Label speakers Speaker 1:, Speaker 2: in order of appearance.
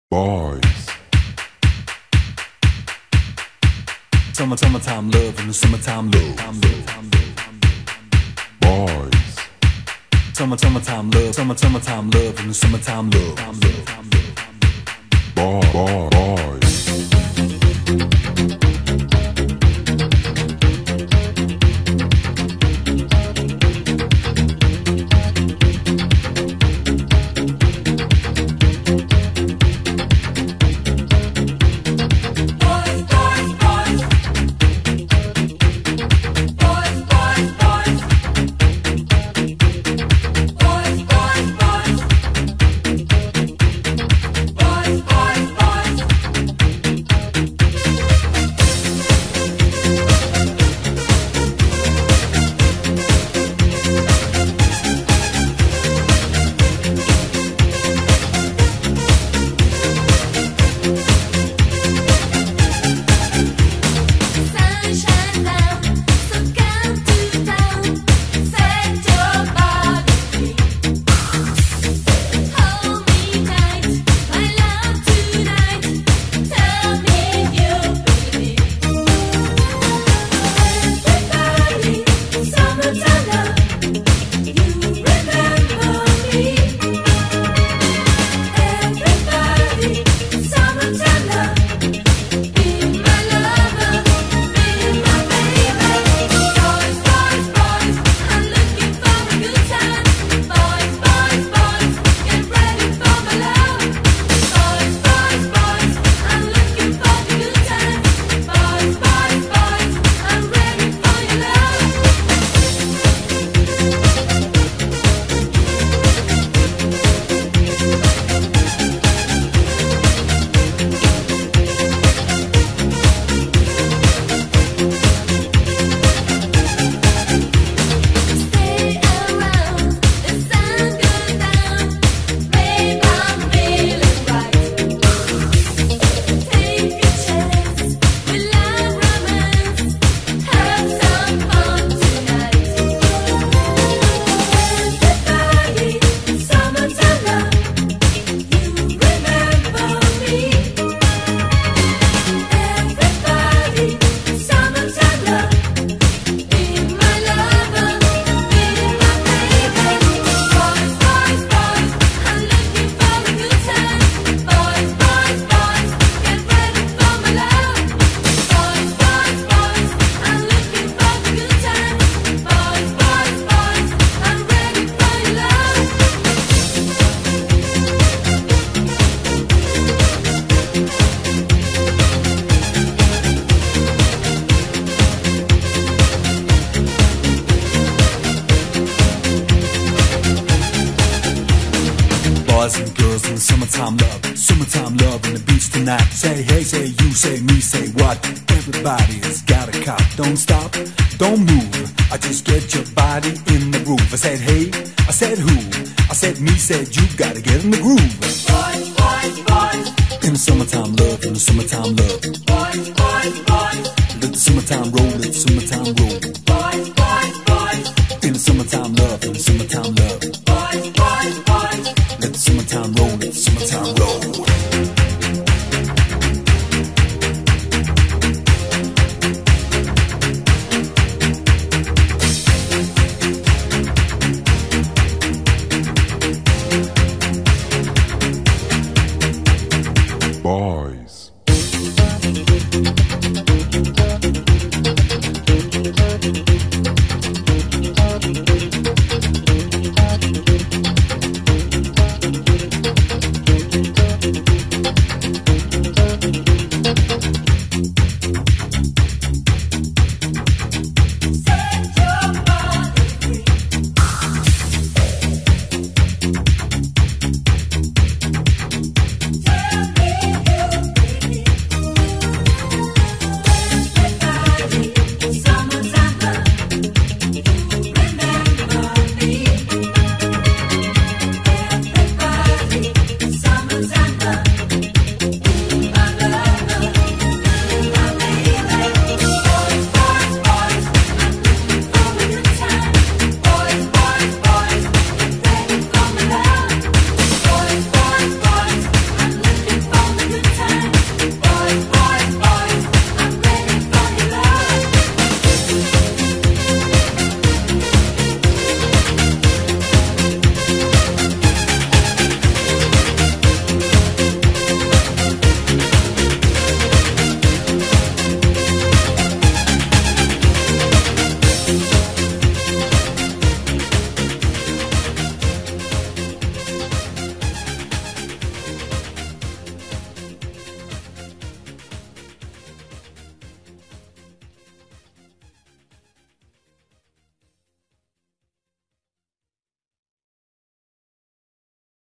Speaker 1: Boys.
Speaker 2: Summertime love and the summertime love.
Speaker 1: Boys.
Speaker 2: Summertime love, summertime love and the summertime love.
Speaker 1: Boys.
Speaker 2: Boys and girls in the summertime love on the beach tonight. Say hey, say you, say me, say what? Everybody's got a cop. Don't stop, don't move. I just get your body in the groove. I said hey, I said who? I said me, said you. Gotta get in the groove.
Speaker 3: Boys, boys, boys.
Speaker 2: In the summertime love, in the summertime love.
Speaker 3: Boys, boys, boys.
Speaker 2: Let the summertime roll, let the summertime roll.
Speaker 3: Boys, boys, boys.
Speaker 2: In the summertime love, in the summertime love.
Speaker 3: Boys, boys, boys.
Speaker 2: Let the summertime roll, let the summertime roll.
Speaker 1: Boys.